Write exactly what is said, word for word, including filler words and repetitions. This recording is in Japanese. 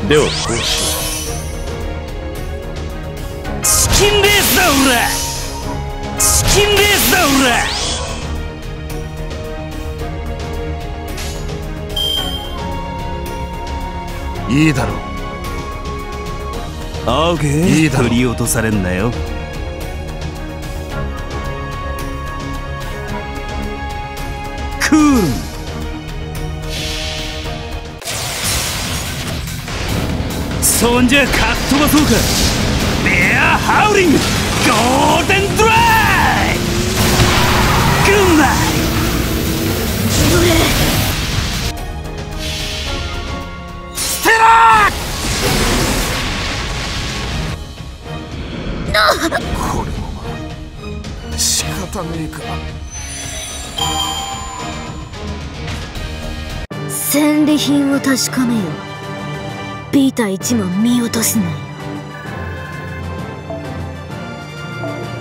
ではこうしよう。チキンレースだオラ、チキンレースだオラ。いいだろう。 オーケー、いいだろう。振り落とされんなよ。クール。そんじゃかっ飛ばそうか。ベアハウリングゴールデンドライ。グンバイ。 どれステラー。これもまあ仕方ねえか。 戦利品を確かめよ。ビータ一も見落とすなよ。